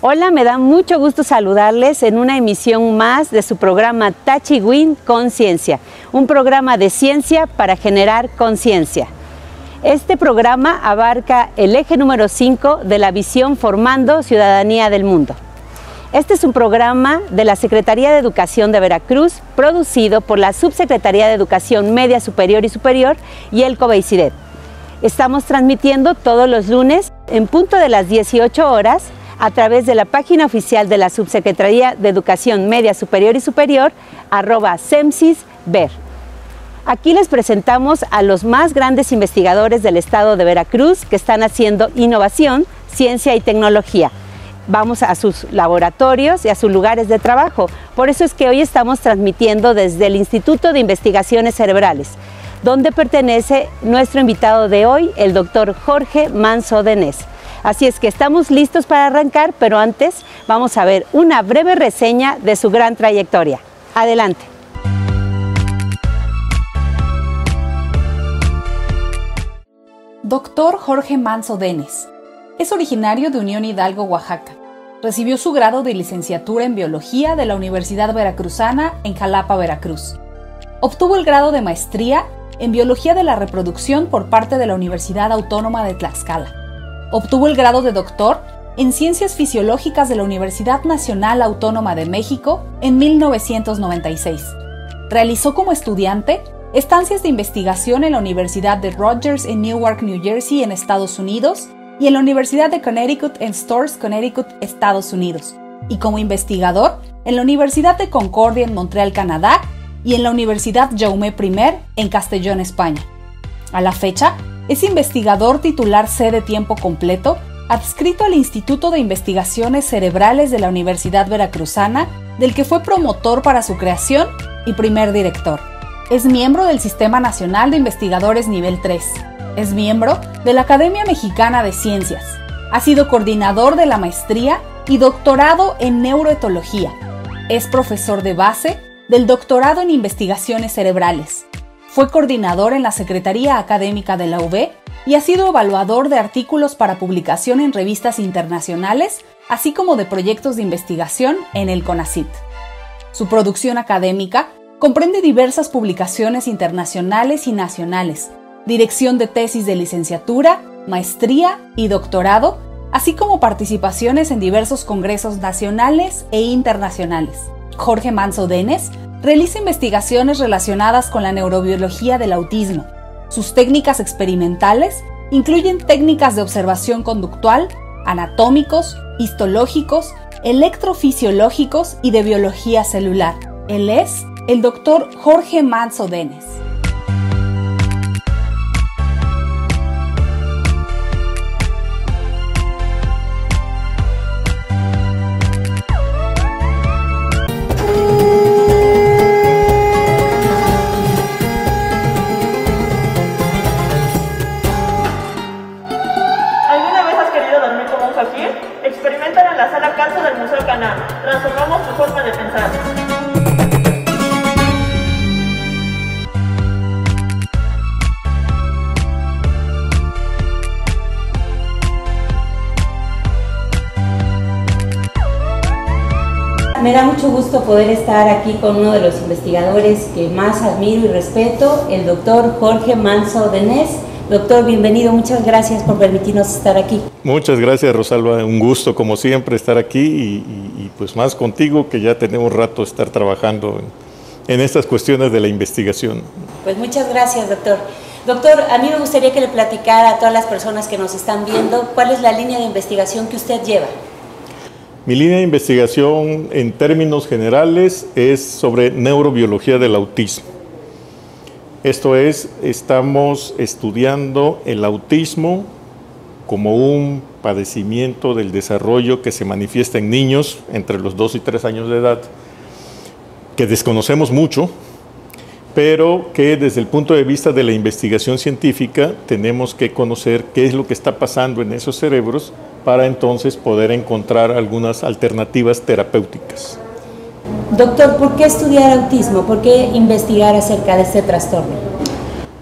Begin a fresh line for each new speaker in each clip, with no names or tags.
Hola, me da mucho gusto saludarles en una emisión más de su programa Tachiwin Conciencia, un programa de ciencia para generar conciencia. Este programa abarca el eje número 5 de la visión Formando Ciudadanía del Mundo. Este es un programa de la Secretaría de Educación de Veracruz, producido por la Subsecretaría de Educación Media Superior y Superior y el COBEICIDET. Estamos transmitiendo todos los lunes en punto de las 18 horas a través de la página oficial de la Subsecretaría de Educación Media Superior y Superior, @SEMSISVER. Aquí les presentamos a los más grandes investigadores del estado de Veracruz que están haciendo innovación, ciencia y tecnología. Vamos a sus laboratorios y a sus lugares de trabajo. Por eso es que hoy estamos transmitiendo desde el Instituto de Investigaciones Cerebrales, donde pertenece nuestro invitado de hoy, el doctor Jorge Manso Denés. Así es que estamos listos para arrancar, pero antes vamos a ver una breve reseña de su gran trayectoria. Adelante.
Doctor Jorge Manso Denés. Es originario de Unión Hidalgo, Oaxaca. Recibió su grado de licenciatura en Biología de la Universidad Veracruzana en Jalapa, Veracruz. Obtuvo el grado de maestría en Biología de la Reproducción por parte de la Universidad Autónoma de Tlaxcala. Obtuvo el grado de doctor en Ciencias Fisiológicas de la Universidad Nacional Autónoma de México en 1996. Realizó como estudiante estancias de investigación en la Universidad de Rutgers en Newark, New Jersey, en Estados Unidos, y en la Universidad de Connecticut en Storrs, Connecticut, Estados Unidos, y como investigador en la Universidad de Concordia en Montreal, Canadá, y en la Universidad Jaume I en Castellón, España. A la fecha, es investigador titular C de tiempo completo, adscrito al Instituto de Investigaciones Cerebrales de la Universidad Veracruzana, del que fue promotor para su creación y primer director. Es miembro del Sistema Nacional de Investigadores Nivel 3. Es miembro de la Academia Mexicana de Ciencias. Ha sido coordinador de la maestría y doctorado en neuroetología. Es profesor de base del doctorado en investigaciones cerebrales. Fue coordinador en la Secretaría Académica de la UB y ha sido evaluador de artículos para publicación en revistas internacionales, así como de proyectos de investigación en el CONACYT. Su producción académica comprende diversas publicaciones internacionales y nacionales, dirección de tesis de licenciatura, maestría y doctorado, así como participaciones en diversos congresos nacionales e internacionales. Jorge Manso Denés realiza investigaciones relacionadas con la neurobiología del autismo. Sus técnicas experimentales incluyen técnicas de observación conductual, anatómicos, histológicos, electrofisiológicos y de biología celular. Él es el doctor Jorge Manso Denés.
Experimentan en la sala Calzo del Museo Canal. Transformamos tu forma de pensar.
Me da mucho gusto poder estar aquí con uno de los investigadores que más admiro y respeto, el doctor Jorge Manso Denés. Doctor, bienvenido, muchas gracias por permitirnos estar aquí.
Muchas gracias, Rosalba, un gusto como siempre estar aquí y pues más contigo, que ya tenemos rato estar trabajando en estas cuestiones de la investigación.
Pues muchas gracias, doctor. Doctor, a mí me gustaría que le platicara a todas las personas que nos están viendo cuál es la línea de investigación que usted lleva.
Mi línea de investigación en términos generales es sobre neurobiología del autismo. Esto es, estamos estudiando el autismo como un padecimiento del desarrollo que se manifiesta en niños entre los 2 y 3 años de edad, que desconocemos mucho, pero que desde el punto de vista de la investigación científica tenemos que conocer qué es lo que está pasando en esos cerebros para entonces poder encontrar algunas alternativas terapéuticas.
Doctor, ¿por qué estudiar autismo? ¿Por qué investigar acerca de este trastorno?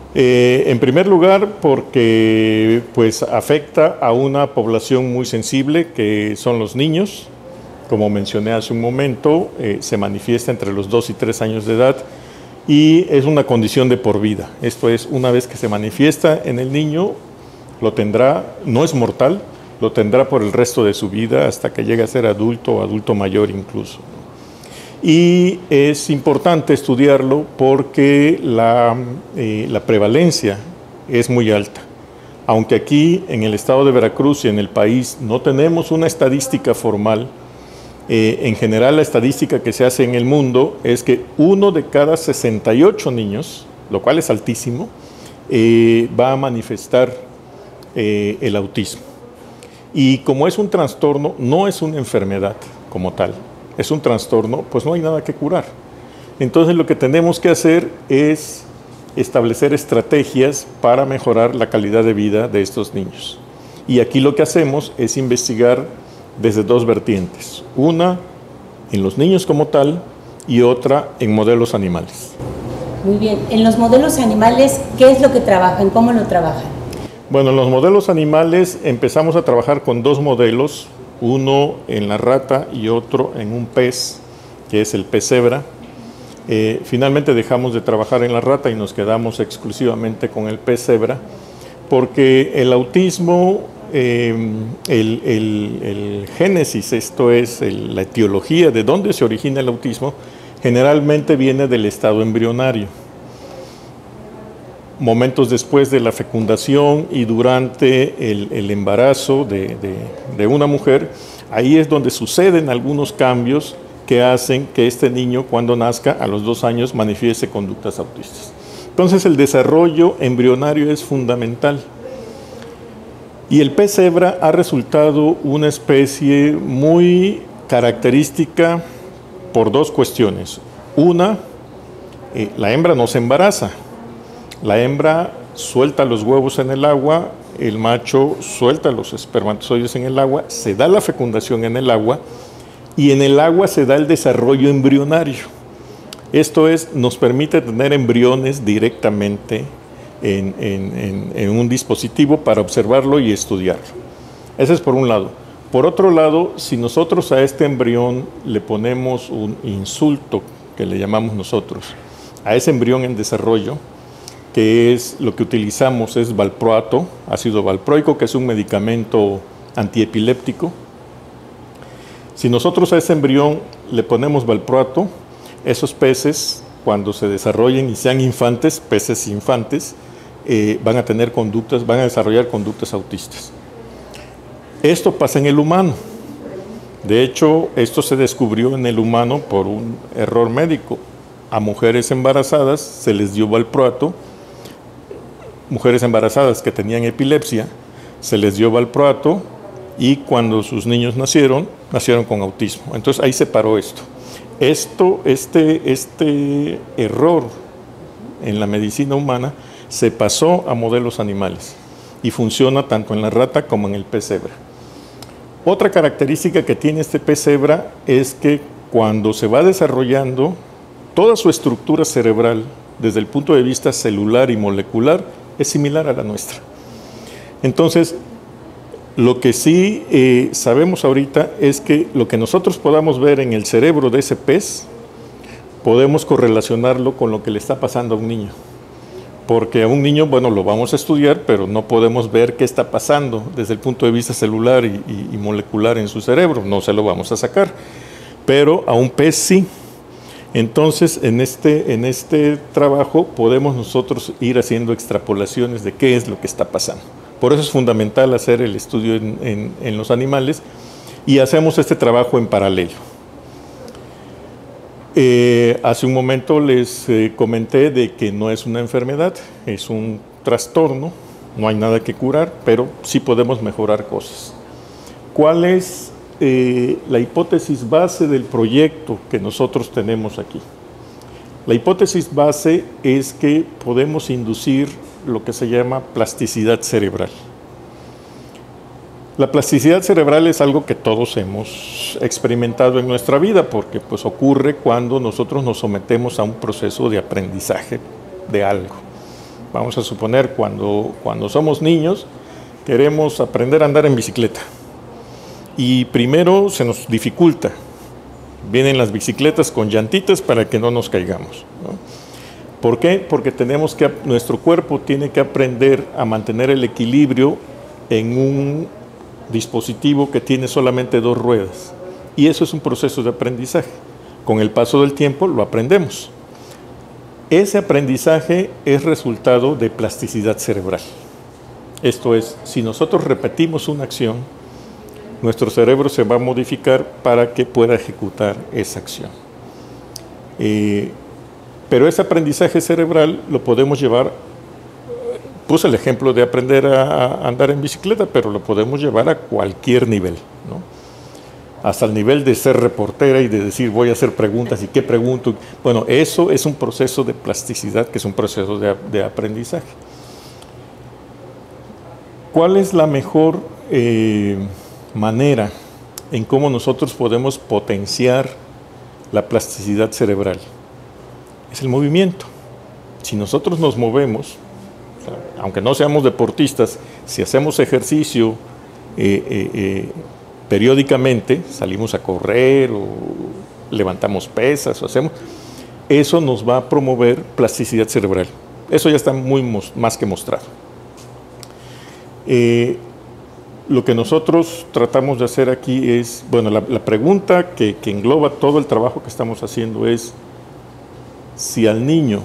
En primer lugar, porque pues, afecta a una población muy sensible, que son los niños. Como mencioné hace un momento, se manifiesta entre los 2 y 3 años de edad y es una condición de por vida. Esto es, una vez que se manifiesta en el niño, lo tendrá, no es mortal, lo tendrá por el resto de su vida hasta que llegue a ser adulto o adulto mayor incluso. Y es importante estudiarlo porque la prevalencia es muy alta. Aunque aquí en el estado de Veracruz y en el país no tenemos una estadística formal, en general la estadística que se hace en el mundo es que 1 de cada 68 niños, lo cual es altísimo, va a manifestar el autismo. Y como es un trastorno, no es una enfermedad como tal, es un trastorno, pues no hay nada que curar. Entonces lo que tenemos que hacer es establecer estrategias para mejorar la calidad de vida de estos niños. Y aquí lo que hacemos es investigar desde 2 vertientes, una en los niños como tal y otra en modelos animales.
Muy bien, en los modelos animales, ¿qué es lo que trabajan? ¿Cómo lo trabajan?
Bueno, en los modelos animales empezamos a trabajar con 2 modelos, uno en la rata y otro en un pez, que es el pez cebra. Finalmente dejamos de trabajar en la rata y nos quedamos exclusivamente con el pez cebra, porque el autismo, el génesis, esto es la etiología de dónde se origina el autismo, generalmente viene del estado embrionario. Momentos después de la fecundación y durante el embarazo de una mujer, ahí es donde suceden algunos cambios que hacen que este niño, cuando nazca, a los 2 años, manifieste conductas autistas. Entonces el desarrollo embrionario es fundamental. Y el pez cebra ha resultado una especie muy característica por 2 cuestiones. Una, la hembra no se embaraza. La hembra suelta los huevos en el agua, el macho suelta los espermatozoides en el agua, se da la fecundación en el agua y en el agua se da el desarrollo embrionario. Esto es, nos permite tener embriones directamente en un dispositivo para observarlo y estudiarlo. Ese es por un lado. Por otro lado, si nosotros a este embrión le ponemos un insulto, que le llamamos nosotros, a ese embrión en desarrollo, que es lo que utilizamos es valproato, ácido valproico, que es un medicamento antiepiléptico. Si nosotros a ese embrión le ponemos valproato, esos peces, cuando se desarrollen y sean infantes, peces infantes, van a desarrollar conductas autistas. Esto pasa en el humano. De hecho, esto se descubrió en el humano por un error médico. A mujeres embarazadas se les dio valproato. Mujeres embarazadas que tenían epilepsia, se les dio valproato y cuando sus niños nacieron con autismo. Entonces ahí se paró esto. Este error en la medicina humana se pasó a modelos animales y funciona tanto en la rata como en el pez cebra. Otra característica que tiene este pez cebra es que cuando se va desarrollando, toda su estructura cerebral, desde el punto de vista celular y molecular, es similar a la nuestra. Entonces, lo que sí sabemos ahorita es que lo que nosotros podamos ver en el cerebro de ese pez, podemos correlacionarlo con lo que le está pasando a un niño. Porque a un niño, bueno, lo vamos a estudiar, pero no podemos ver qué está pasando desde el punto de vista celular y molecular en su cerebro, no se lo vamos a sacar. Pero a un pez sí. Entonces, en este trabajo podemos nosotros ir haciendo extrapolaciones de qué es lo que está pasando. Por eso es fundamental hacer el estudio en los animales y hacemos este trabajo en paralelo. Hace un momento les comenté de que no es una enfermedad, es un trastorno, no hay nada que curar, pero sí podemos mejorar cosas. ¿Cuál es la hipótesis base del proyecto que nosotros tenemos aquí? La hipótesis base es que podemos inducir lo que se llama plasticidad cerebral. La plasticidad cerebral es algo que todos hemos experimentado en nuestra vida porque pues, ocurre cuando nosotros nos sometemos a un proceso de aprendizaje de algo. Vamos a suponer cuando somos niños, queremos aprender a andar en bicicleta. Y primero se nos dificulta. Vienen las bicicletas con llantitas para que no nos caigamos, ¿no? ¿Por qué? Porque nuestro cuerpo tiene que aprender a mantener el equilibrio en un dispositivo que tiene solamente 2 ruedas. Y eso es un proceso de aprendizaje. Con el paso del tiempo lo aprendemos. Ese aprendizaje es resultado de plasticidad cerebral. Esto es, si nosotros repetimos una acción, nuestro cerebro se va a modificar para que pueda ejecutar esa acción. Pero ese aprendizaje cerebral lo podemos llevar, puse el ejemplo de aprender a andar en bicicleta, pero lo podemos llevar a cualquier nivel, ¿no? Hasta el nivel de ser reportera y de decir voy a hacer preguntas y qué pregunto. Bueno, eso es un proceso de plasticidad, que es un proceso de aprendizaje. ¿Cuál es la mejor manera en cómo nosotros podemos potenciar la plasticidad cerebral? Es el movimiento. Si nosotros nos movemos, o sea, aunque no seamos deportistas, si hacemos ejercicio periódicamente, salimos a correr o levantamos pesas, eso nos va a promover plasticidad cerebral. Eso ya está más que mostrado. Lo que nosotros tratamos de hacer aquí es, bueno, la pregunta que engloba todo el trabajo que estamos haciendo es, si al niño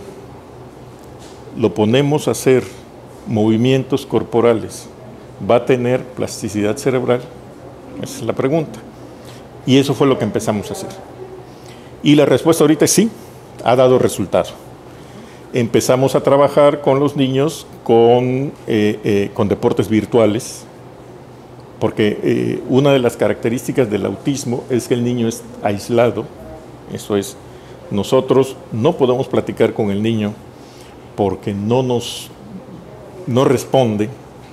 lo ponemos a hacer movimientos corporales, ¿va a tener plasticidad cerebral? Esa es la pregunta. Y eso fue lo que empezamos a hacer. Y la respuesta ahorita es sí, ha dado resultado. Empezamos a trabajar con los niños con deportes virtuales, porque una de las características del autismo es que el niño es aislado. Eso es, nosotros no podemos platicar con el niño porque no responde.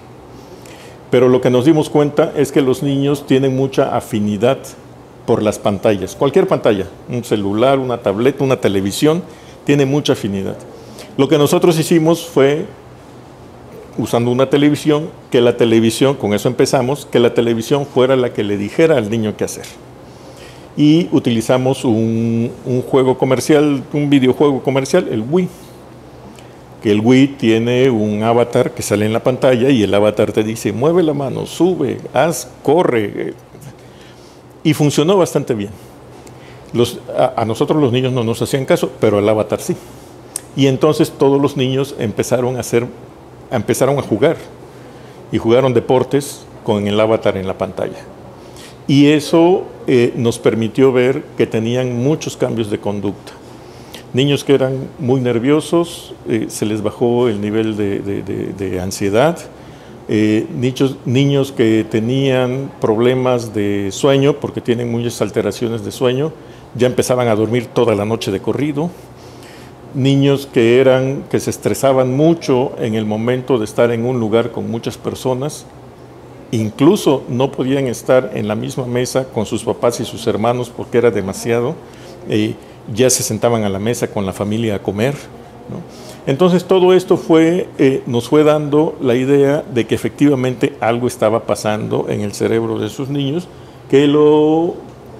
Pero lo que nos dimos cuenta es que los niños tienen mucha afinidad por las pantallas. Cualquier pantalla, un celular, una tableta, una televisión, tiene mucha afinidad. Lo que nosotros hicimos fue, usando una televisión, con eso empezamos, que la televisión fuera la que le dijera al niño qué hacer. Y utilizamos un juego comercial, un videojuego comercial, el Wii. Que el Wii tiene un avatar que sale en la pantalla y el avatar te dice, mueve la mano, sube, corre. Y funcionó bastante bien. A nosotros los niños no nos hacían caso, pero el avatar sí. Y entonces todos los niños empezaron a jugar. Y jugaron deportes con el avatar en la pantalla. Y eso nos permitió ver que tenían muchos cambios de conducta. Niños que eran muy nerviosos, se les bajó el nivel de ansiedad. Niños que tenían problemas de sueño, porque tienen muchas alteraciones de sueño, ya empezaban a dormir toda la noche de corrido. Niños que se estresaban mucho en el momento de estar en un lugar con muchas personas, incluso no podían estar en la misma mesa con sus papás y sus hermanos porque era demasiado. Ya se sentaban a la mesa con la familia a comer, ¿no? Entonces todo esto nos fue dando la idea de que efectivamente algo estaba pasando en el cerebro de esos niños, que lo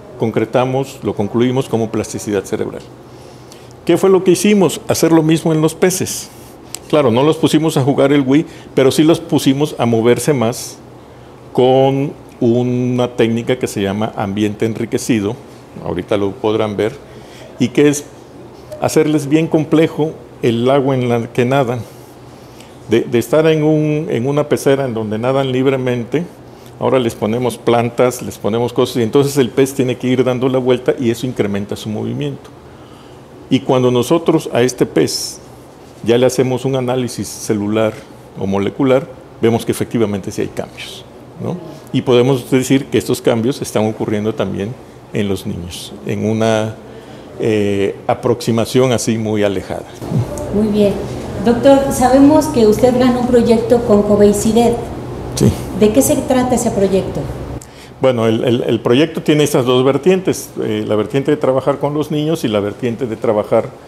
concluimos como plasticidad cerebral. ¿Qué fue lo que hicimos? Hacer lo mismo en los peces. Claro, no los pusimos a jugar el Wii, pero sí los pusimos a moverse más con una técnica que se llama ambiente enriquecido, ahorita lo podrán ver, y que es hacerles bien complejo el agua en la que nadan. De estar en una pecera en donde nadan libremente, ahora les ponemos plantas, les ponemos cosas, y entonces el pez tiene que ir dando la vuelta y eso incrementa su movimiento. Y cuando nosotros a este pez ya le hacemos un análisis celular o molecular, vemos que efectivamente sí hay cambios, ¿no? Y podemos decir que estos cambios están ocurriendo también en los niños, en una aproximación así muy alejada.
Muy bien. Doctor, sabemos que usted ganó un proyecto con COVEICIDED.
Sí.
¿De qué se trata ese proyecto?
Bueno, el proyecto tiene esas dos vertientes, la vertiente de trabajar con los niños y la vertiente de trabajar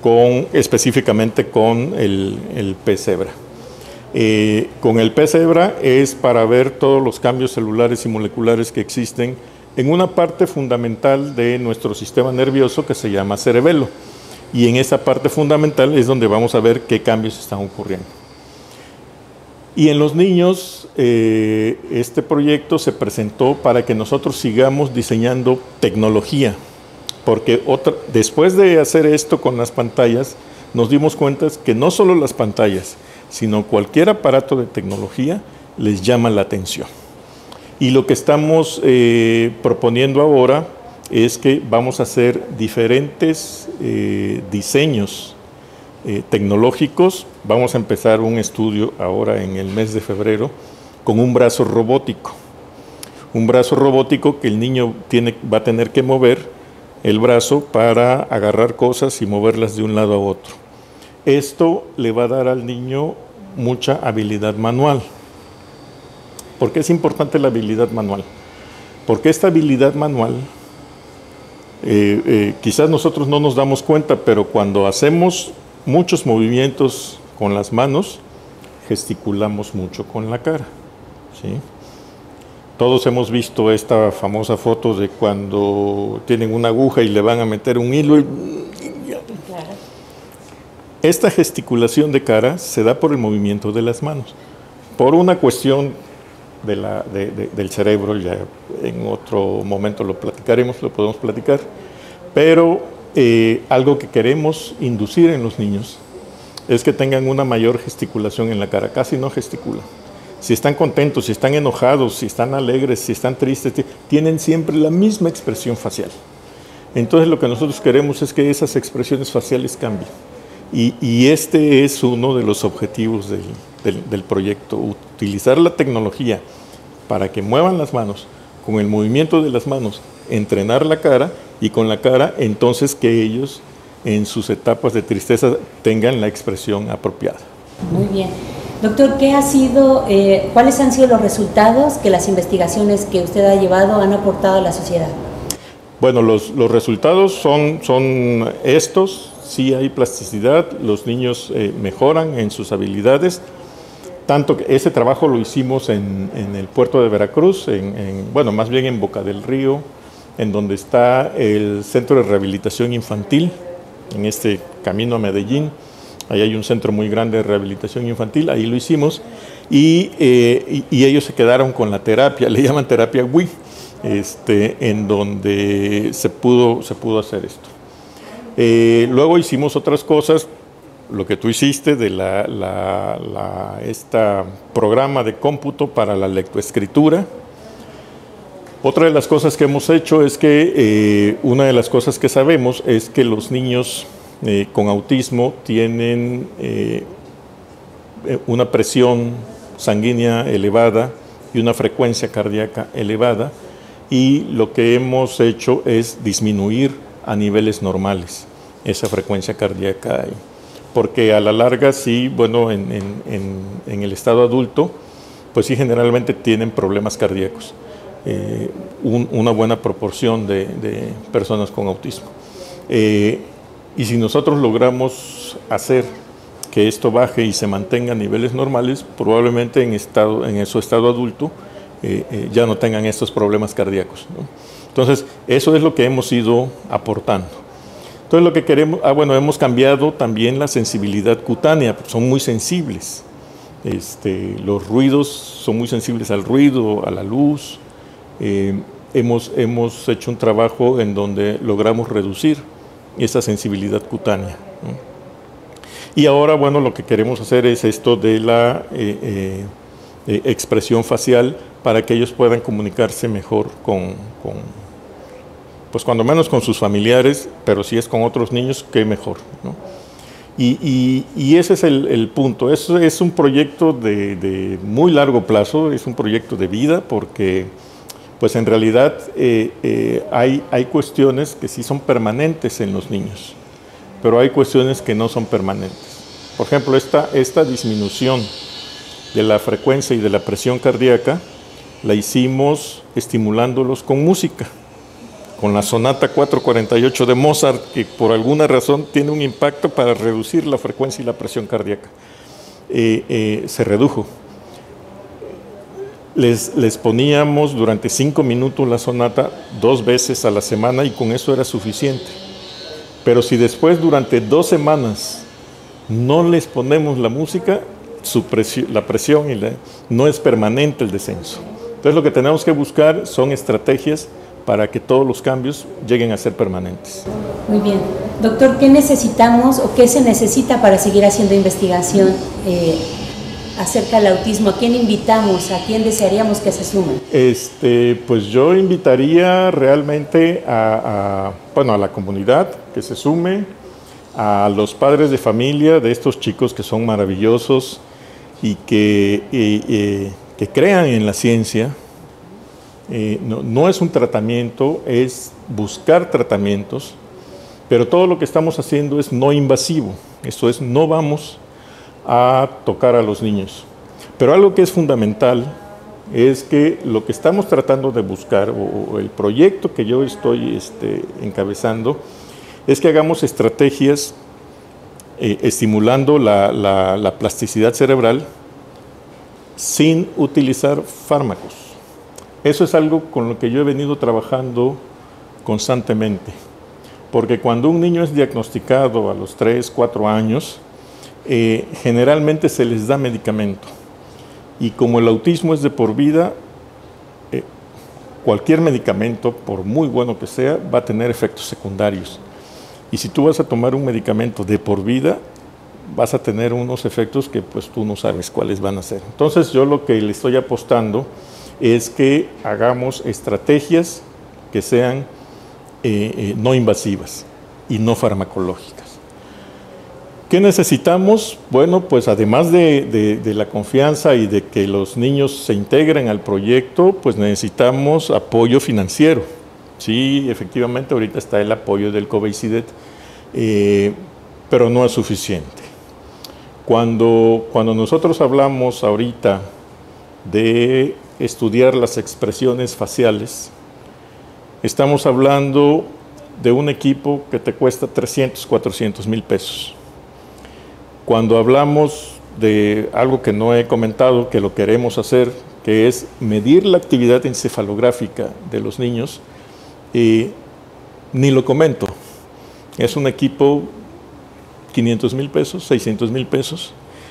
específicamente con el pez cebra. Con el pez cebra es para ver todos los cambios celulares y moleculares que existen en una parte fundamental de nuestro sistema nervioso que se llama cerebelo. Y en esa parte fundamental es donde vamos a ver qué cambios están ocurriendo. Y en los niños, este proyecto se presentó para que nosotros sigamos diseñando tecnología, porque después de hacer esto con las pantallas, nos dimos cuenta que no solo las pantallas, sino cualquier aparato de tecnología les llama la atención. Y lo que estamos proponiendo ahora es que vamos a hacer diferentes diseños tecnológicos. Vamos a empezar un estudio ahora en el mes de febrero con un brazo robótico. Un brazo robótico que el niño va a tener que mover el brazo para agarrar cosas y moverlas de un lado a otro. Esto le va a dar al niño mucha habilidad manual. ¿Por qué es importante la habilidad manual? Porque esta habilidad manual, quizás nosotros no nos damos cuenta, pero cuando hacemos muchos movimientos con las manos, gesticulamos mucho con la cara, ¿sí? Todos hemos visto esta famosa foto de cuando tienen una aguja y le van a meter un hilo. Esta gesticulación de cara se da por el movimiento de las manos, por una cuestión del cerebro. Ya en otro momento lo podemos platicar, pero algo que queremos inducir en los niños es que tengan una mayor gesticulación en la cara. Casi no gesticulan. Si están contentos, si están enojados, si están alegres, si están tristes, tienen siempre la misma expresión facial. Entonces lo que nosotros queremos es que esas expresiones faciales cambien. Y este es uno de los objetivos del proyecto: utilizar la tecnología para que muevan las manos, con el movimiento de las manos, entrenar la cara, y con la cara entonces que ellos en sus etapas de tristeza tengan la expresión apropiada.
Muy bien. Doctor, ¿cuáles han sido los resultados que las investigaciones que usted ha llevado han aportado a la sociedad?
Bueno, los resultados son estos. Sí hay plasticidad, los niños mejoran en sus habilidades. Tanto que ese trabajo lo hicimos en el puerto de Veracruz, más bien en Boca del Río, en donde está el Centro de Rehabilitación Infantil, en este camino a Medellín. Ahí hay un centro muy grande de rehabilitación infantil, ahí lo hicimos, y ellos se quedaron con la terapia, le llaman terapia WI, en donde se pudo hacer esto. Luego hicimos otras cosas, lo que tú hiciste de este programa de cómputo para la lectoescritura. Otra de las cosas que hemos hecho es que una de las cosas que sabemos es que los niños con autismo tienen una presión sanguínea elevada y una frecuencia cardíaca elevada, y lo que hemos hecho es disminuir a niveles normales esa frecuencia cardíaca, porque a la larga sí, en el estado adulto, pues sí generalmente tienen problemas cardíacos, una buena proporción de personas con autismo. Y si nosotros logramos hacer que esto baje y se mantenga a niveles normales, probablemente en su estado adulto ya no tengan estos problemas cardíacos, ¿no? Entonces, eso es lo que hemos ido aportando. Entonces, lo que queremos, hemos cambiado también la sensibilidad cutánea, son muy sensibles. Los ruidos son muy sensibles al ruido, a la luz. Hemos hecho un trabajo en donde logramos reducir esa sensibilidad cutánea, ¿no? Y ahora, lo que queremos hacer es esto de la expresión facial, para que ellos puedan comunicarse mejor pues cuando menos con sus familiares, pero si es con otros niños, qué mejor, ¿no? Y ese es el punto. Eso es un proyecto de muy largo plazo, es un proyecto de vida, porque pues en realidad hay cuestiones que sí son permanentes en los niños, pero hay cuestiones que no son permanentes. Por ejemplo, esta disminución de la frecuencia y de la presión cardíaca la hicimos estimulándolos con música. con la sonata 448 de Mozart, que por alguna razón tiene un impacto para reducir la frecuencia y la presión cardíaca. Se redujo. Les poníamos durante 5 minutos la sonata 2 veces a la semana y con eso era suficiente. Pero si después durante 2 semanas no les ponemos la música, la presión no es permanente el descenso. Entonces lo que tenemos que buscar son estrategias para que todos los cambios lleguen a ser permanentes.
Muy bien. Doctor, ¿qué necesitamos o qué se necesita para seguir haciendo investigación acerca del autismo? ¿A quién invitamos? ¿A quién desearíamos que se sumen?
Pues yo invitaría realmente a la comunidad que se sume, a los padres de familia de estos chicos que son maravillosos y que crean en la ciencia. No es un tratamiento, es buscar tratamientos, pero todo lo que estamos haciendo es no invasivo. Esto es, no vamos a tocar a los niños. Pero algo que es fundamental es que lo que estamos tratando de buscar, o el proyecto que yo estoy encabezando, es que hagamos estrategias estimulando la plasticidad cerebral sin utilizar fármacos. Eso es algo con lo que yo he venido trabajando constantemente, porque cuando un niño es diagnosticado a los 3, 4 años, generalmente se les da medicamento, y como el autismo es de por vida, cualquier medicamento, por muy bueno que sea, va a tener efectos secundarios, y si tú vas a tomar un medicamento de por vida, vas a tener unos efectos que pues tú no sabes cuáles van a ser. Entonces yo lo que le estoy apostando es que hagamos estrategias que sean no invasivas y no farmacológicas. ¿Qué necesitamos? Bueno, pues además de la confianza y de que los niños se integren al proyecto, pues necesitamos apoyo financiero. Sí, efectivamente, ahorita está el apoyo del COVEICIDET, pero no es suficiente. Cuando nosotros hablamos ahorita de estudiar las expresiones faciales, estamos hablando de un equipo que te cuesta 300, 400 mil pesos. Cuando hablamos de algo que no he comentado, que lo queremos hacer, que es medir la actividad encefalográfica de los niños, ni lo comento. Es un equipo 500 mil pesos, 600 mil pesos.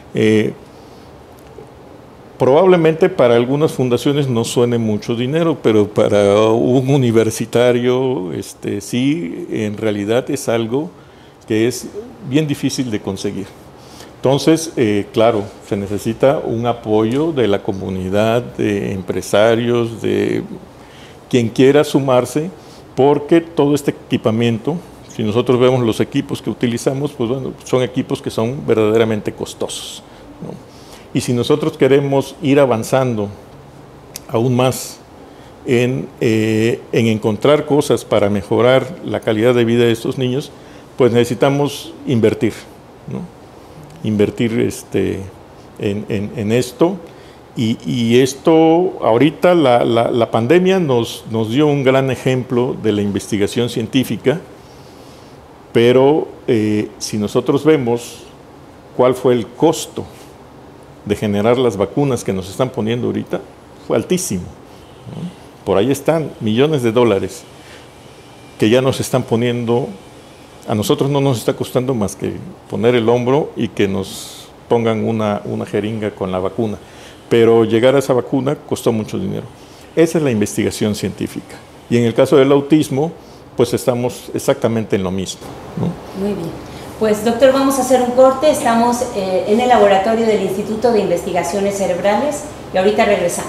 Probablemente para algunas fundaciones no suene mucho dinero, pero para un universitario sí, en realidad es algo que es bien difícil de conseguir. Entonces, claro, se necesita un apoyo de la comunidad, de empresarios, de quien quiera sumarse, porque todo este equipamiento, si nosotros vemos los equipos que utilizamos, pues bueno, son equipos que son verdaderamente costosos, ¿no? Y si nosotros queremos ir avanzando aún más en encontrar cosas para mejorar la calidad de vida de estos niños, pues necesitamos invertir, ¿no? Invertir en esto. Y esto, ahorita la pandemia nos dio un gran ejemplo de la investigación científica, pero si nosotros vemos cuál fue el costo de generar las vacunas que nos están poniendo ahorita, fue altísimo, ¿no? Por ahí están millones de dólares que ya nos están poniendo. A nosotros no nos está costando más que poner el hombro y que nos pongan una jeringa con la vacuna, pero llegar a esa vacuna costó mucho dinero. Esa es la investigación científica, y en el caso del autismo pues estamos exactamente en lo mismo, ¿no?
Muy bien. Pues doctor, vamos a hacer un corte. Estamos en el laboratorio del Instituto de Investigaciones Cerebrales y ahorita regresamos.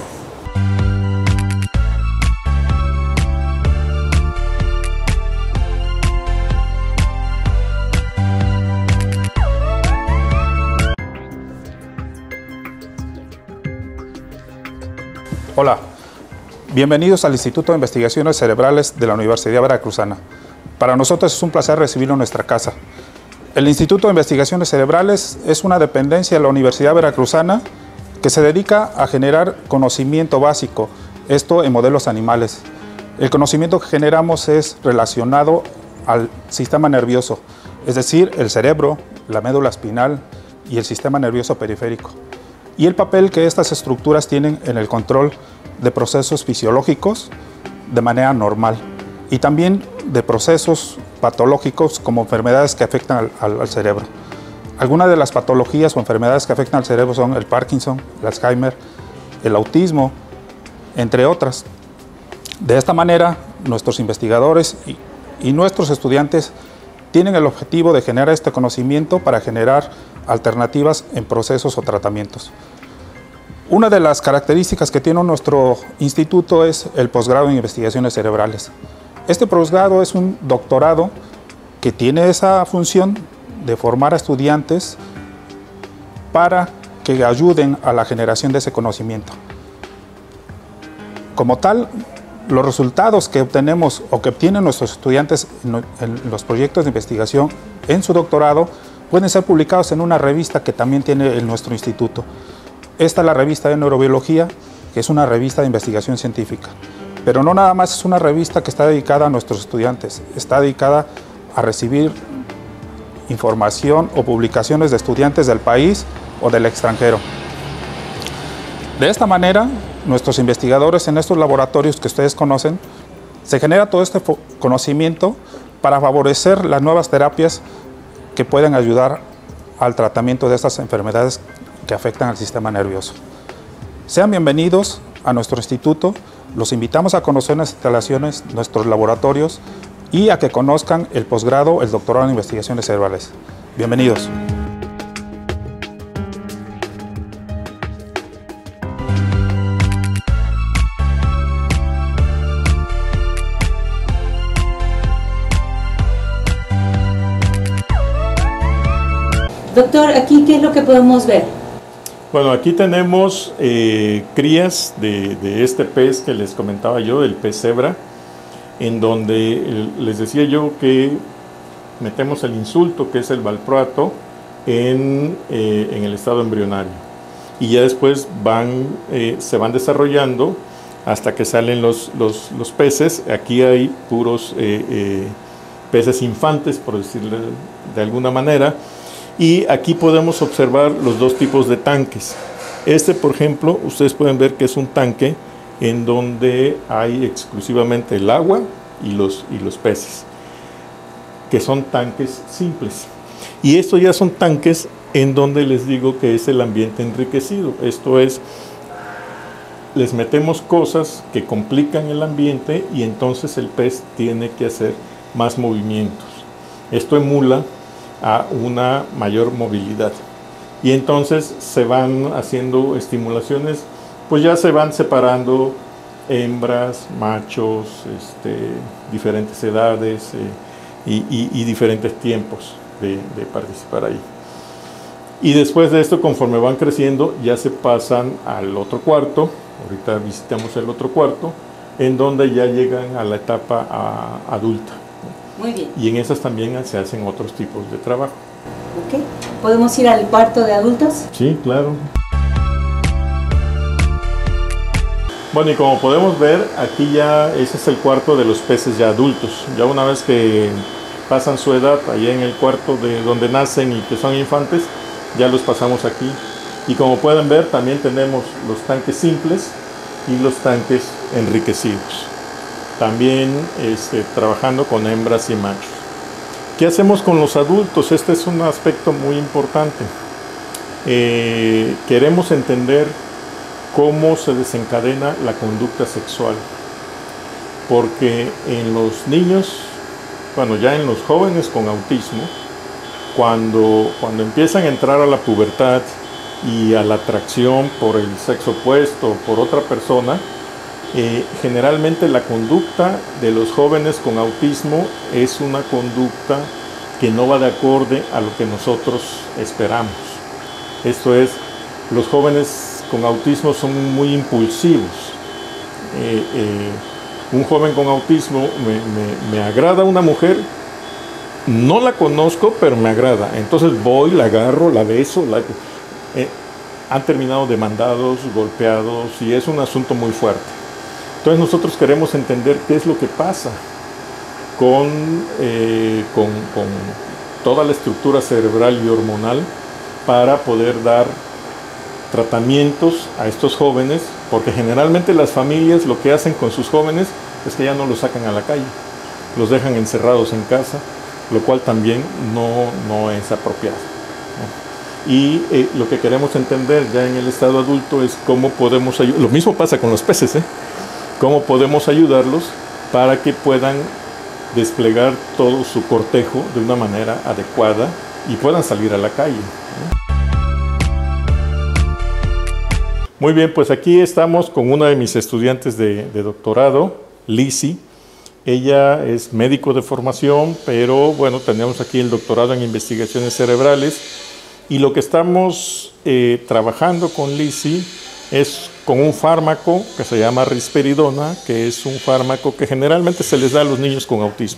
Hola, bienvenidos al Instituto de Investigaciones Cerebrales de la Universidad Veracruzana. Para nosotros es un placer recibirlo en nuestra casa. El Instituto de Investigaciones Cerebrales es una dependencia de la Universidad Veracruzana que se dedica a generar conocimiento básico, esto en modelos animales. El conocimiento que generamos es relacionado al sistema nervioso, es decir, el cerebro, la médula espinal y el sistema nervioso periférico, y el papel que estas estructuras tienen en el control de procesos fisiológicos de manera normal y también de procesos patológicos como enfermedades que afectan al cerebro. Algunas de las patologías o enfermedades que afectan al cerebro son el Parkinson, el Alzheimer, el autismo, entre otras. De esta manera, nuestros investigadores y nuestros estudiantes tienen el objetivo de generar este conocimiento para generar alternativas en procesos o tratamientos. Una de las características que tiene nuestro instituto es el posgrado en investigaciones cerebrales. Este posgrado es un doctorado que tiene esa función de formar a estudiantes para que ayuden a la generación de ese conocimiento. Como tal, los resultados que obtenemos o que obtienen nuestros estudiantes en los proyectos de investigación en su doctorado pueden ser publicados en una revista que también tiene nuestro instituto. Esta es la revista de Neurobiología, que es una revista de investigación científica. Pero no nada más es una revista que está dedicada a nuestros estudiantes, está dedicada a recibir información o publicaciones de estudiantes del país o del extranjero. De esta manera, nuestros investigadores en estos laboratorios que ustedes conocen, se genera todo este conocimiento para favorecer las nuevas terapias que pueden ayudar al tratamiento de estas enfermedades que afectan al sistema nervioso. Sean bienvenidos a nuestro instituto, los invitamos a conocer nuestras instalaciones, nuestros laboratorios y a que conozcan el posgrado, el doctorado en investigaciones cerebrales. Bienvenidos.
Doctor, ¿aquí qué es lo que podemos ver?
Bueno, aquí tenemos crías de este pez que les comentaba yo, del pez cebra, en donde les decía yo que metemos el insulto, que es el valproato, en el estado embrionario. Y ya después se van desarrollando hasta que salen los peces. Aquí hay puros peces infantes, por decirlo de alguna manera. Y aquí podemos observar los dos tipos de tanques. Este, por ejemplo, ustedes pueden ver que es un tanque en donde hay exclusivamente el agua y los peces, que son tanques simples. Y estos ya son tanques en donde les digo que es el ambiente enriquecido. Esto es, les metemos cosas que complican el ambiente y entonces el pez tiene que hacer más movimientos. Esto emula a una mayor movilidad y entonces se van haciendo estimulaciones, pues ya se van separando hembras, machos, diferentes edades y diferentes tiempos de participar ahí. Y después de esto, conforme van creciendo, ya se pasan al otro cuarto. Ahorita visitamos el otro cuarto, en donde ya llegan a la etapa adulta.
Muy bien.
Y en esas también se hacen otros tipos de trabajo.
Ok. ¿Podemos ir al cuarto de adultos?
Sí, claro. Bueno, y como podemos ver, aquí ya ese es el cuarto de los peces ya adultos. Ya una vez que pasan su edad, allá en el cuarto de donde nacen y que son infantes, ya los pasamos aquí. Y como pueden ver, también tenemos los tanques simples y los tanques enriquecidos. También trabajando con hembras y machos. ¿Qué hacemos con los adultos? Este es un aspecto muy importante. Queremos entender cómo se desencadena la conducta sexual. Porque en los niños, bueno, ya en los jóvenes con autismo, cuando empiezan a entrar a la pubertad y a la atracción por el sexo opuesto o por otra persona, generalmente la conducta de los jóvenes con autismo es una conducta que no va de acorde a lo que nosotros esperamos. Esto es, los jóvenes con autismo son muy impulsivos. Un joven con autismo me agrada una mujer, no la conozco, pero me agrada. Entonces voy, la agarro, la beso. Han terminado demandados, golpeados, y es un asunto muy fuerte. Entonces nosotros queremos entender qué es lo que pasa con toda la estructura cerebral y hormonal para poder dar tratamientos a estos jóvenes, porque generalmente las familias lo que hacen con sus jóvenes es que ya no los sacan a la calle, los dejan encerrados en casa, lo cual también no es apropiado, ¿no? Y lo que queremos entender ya en el estado adulto es cómo podemos ayudar. Lo mismo pasa con los peces, cómo podemos ayudarlos para que puedan desplegar todo su cortejo de una manera adecuada y puedan salir a la calle, ¿no? Muy bien, pues aquí estamos con una de mis estudiantes de doctorado, Lizzy. Ella es médico de formación, pero bueno, tenemos aquí el doctorado en investigaciones cerebrales, y lo que estamos trabajando con Lizzy es con un fármaco que se llama risperidona, que es un fármaco que generalmente se les da a los niños con autismo.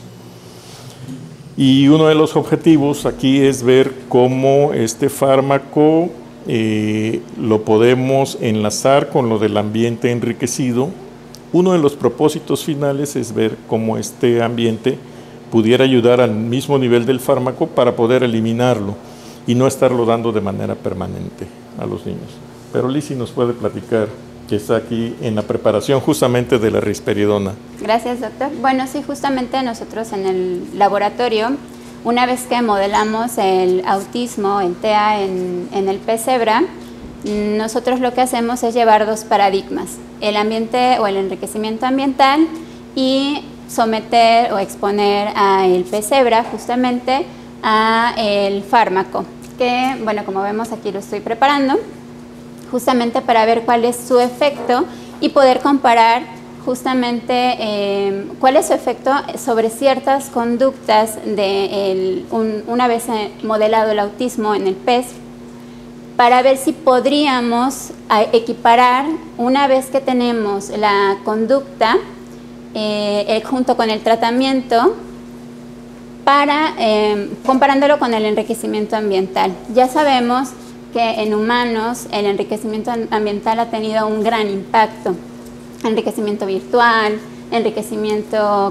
Y uno de los objetivos aquí es ver cómo este fármaco lo podemos enlazar con lo del ambiente enriquecido. Uno de los propósitos finales es ver cómo este ambiente pudiera ayudar al mismo nivel del fármaco para poder eliminarlo y no estarlo dando de manera permanente a los niños. Pero Lizzy nos puede platicar, que está aquí en la preparación justamente de la risperidona.
Gracias, doctor. Bueno, sí, justamente nosotros en el laboratorio, una vez que modelamos el autismo, el TEA en el pez cebra, nosotros lo que hacemos es llevar dos paradigmas, el ambiente o el enriquecimiento ambiental, y someter o exponer al pez cebra justamente a el fármaco, que, bueno, como vemos aquí lo estoy preparando, justamente para ver cuál es su efecto y poder comparar justamente cuál es su efecto sobre ciertas conductas una vez modelado el autismo en el pez, para ver si podríamos equiparar, una vez que tenemos la conducta junto con el tratamiento, para comparándolo con el enriquecimiento ambiental. Ya sabemos que en humanos el enriquecimiento ambiental ha tenido un gran impacto. Enriquecimiento virtual, enriquecimiento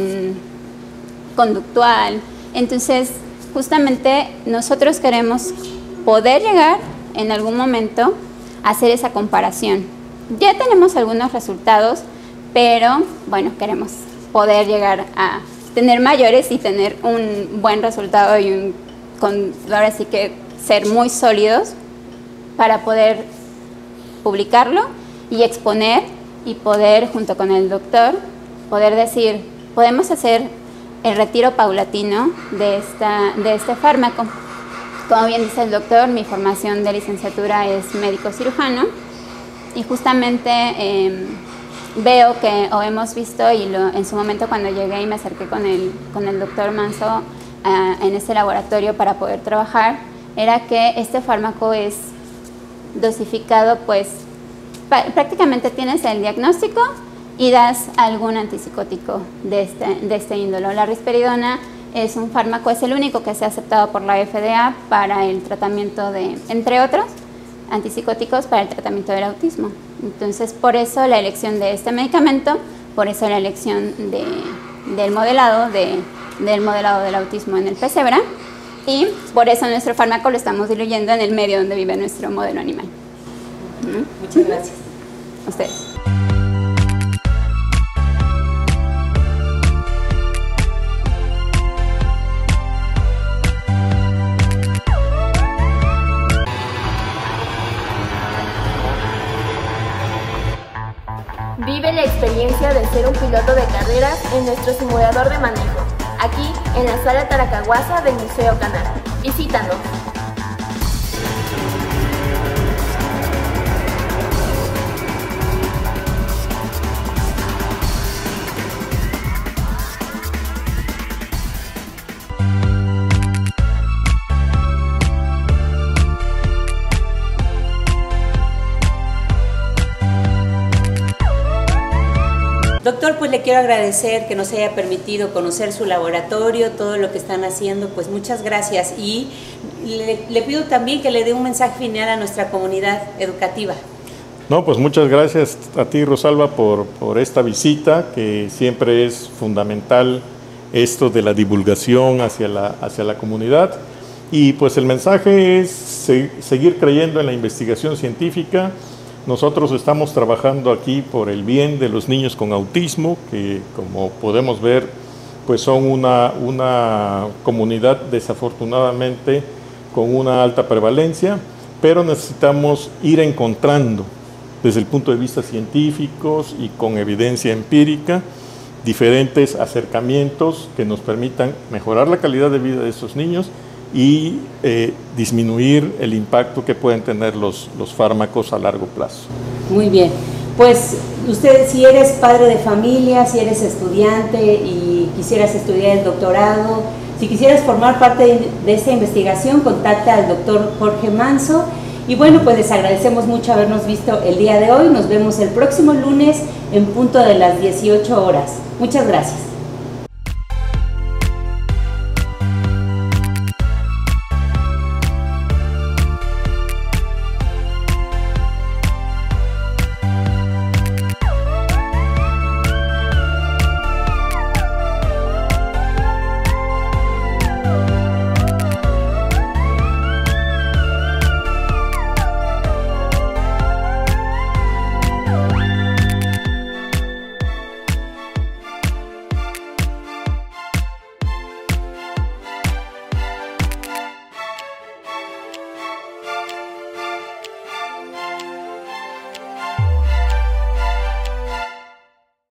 conductual. Entonces, justamente nosotros queremos poder llegar en algún momento a hacer esa comparación. Ya tenemos algunos resultados, pero bueno, queremos poder llegar a tener mayores y tener un buen resultado y ahora sí que ser muy sólidos para poder publicarlo y exponer y poder, junto con el doctor, poder decir, podemos hacer el retiro paulatino de este fármaco. Como bien dice el doctor, mi formación de licenciatura es médico cirujano, y justamente veo que, o hemos visto, y en su momento cuando llegué y me acerqué con el doctor Manso en este laboratorio para poder trabajar, era que este fármaco es dosificado, pues prácticamente tienes el diagnóstico y das algún antipsicótico de este índole. La risperidona es un fármaco, es el único que se ha aceptado por la FDA para el tratamiento de, entre otros, antipsicóticos para el tratamiento del autismo. Entonces, por eso la elección de este medicamento, por eso la elección del modelado del autismo en el pez cebra, y por eso nuestro fármaco lo estamos diluyendo en el medio donde vive nuestro modelo animal.
Muchas gracias.
A ustedes.
Vive la experiencia de ser un piloto de carreras en nuestro simulador de manejo, aquí en la sala Taracahuasa del Museo Canal. Visítanos.
Doctor, pues le quiero agradecer que nos haya permitido conocer su laboratorio, todo lo que están haciendo, pues muchas gracias, y le pido también que le dé un mensaje final a nuestra comunidad educativa.
No, pues muchas gracias a ti, Rosalba, por esta visita, que siempre es fundamental esto de la divulgación hacia la comunidad. Y pues el mensaje es seguir creyendo en la investigación científica. Nosotros estamos trabajando aquí por el bien de los niños con autismo, que como podemos ver, pues son una comunidad desafortunadamente con una alta prevalencia, pero necesitamos ir encontrando desde el punto de vista científicos y con evidencia empírica diferentes acercamientos que nos permitan mejorar la calidad de vida de estos niños y disminuir el impacto que pueden tener los fármacos a largo plazo.
Muy bien, pues usted, si eres padre de familia, si eres estudiante y quisieras estudiar el doctorado, si quisieras formar parte de esta investigación, contacta al doctor Jorge Manso. Y bueno, pues les agradecemos mucho habernos visto el día de hoy. Nos vemos el próximo lunes en punto de las 18 horas. Muchas gracias.